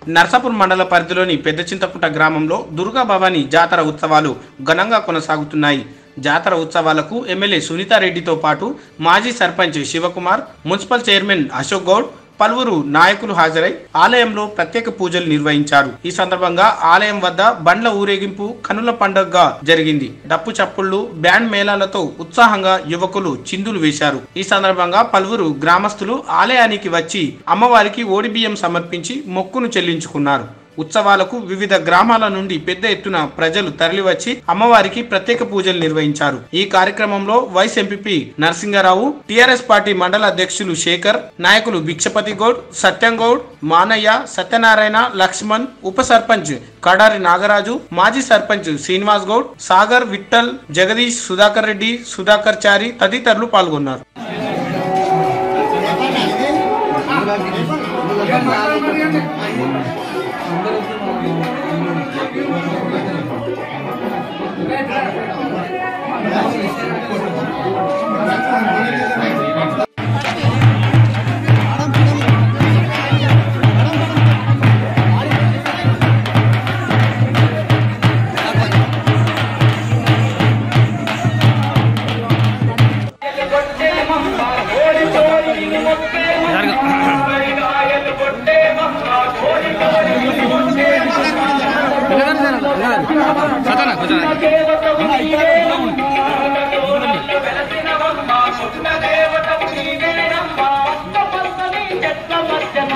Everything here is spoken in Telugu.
నర్సాపూర్ మండల పరిధిలోని పెద్ద చింతకుంట గ్రామంలో దుర్గా భవాని జాతర ఉత్సవాలు ఘనంగా కొనసాగుతున్నాయి. జాతర ఉత్సవాలకు ఎమ్మెల్యే సునీతారెడ్డితో పాటు మాజీ సర్పంచ్ శివకుమార్, మున్సిపల్ చైర్మన్ అశోక్ గౌడ్, పలువురు నాయకులు హాజరై ఆలయంలో ప్రత్యేక పూజలు నిర్వహించారు. ఈ సందర్భంగా ఆలయం వద్ద బండ్ల ఊరేగింపు కనుల పండుగగా జరిగింది. డప్పు చప్పుళ్లు, బ్యాండ్ మేళాలతో ఉత్సాహంగా యువకులు చిందులు వేశారు. ఈ సందర్భంగా పలువురు గ్రామస్తులు ఆలయానికి వచ్చి అమ్మవారికి ఓడిబియ్యం సమర్పించి మొక్కును చెల్లించుకున్నారు. ఉత్సవాలకు వివిధ గ్రామాల నుండి పెద్ద ఎత్తున ప్రజలు తరలివచ్చి అమ్మవారికి ప్రత్యేక పూజలు నిర్వహించారు. ఈ కార్యక్రమంలో vice MPP Narasingarao, TRS party మండల అధ్యక్షులు శేఖర్, నాయకులు భిక్షపతి గౌడ్, సత్యం గౌడ్, మానయ్య, సత్యనారాయణ, లక్ష్మణ్, ఉప సర్పంచ్ కడారి నాగరాజు, మాజీ సర్పంచ్ శ్రీనివాస్ గౌడ్, సాగర్, విఠల్, జగదీష్, సుధాకర్ రెడ్డి, సుధాకర్ చారి తదితరులు పాల్గొన్నారు.